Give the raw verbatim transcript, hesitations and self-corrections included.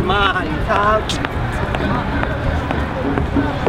มาอีกครับ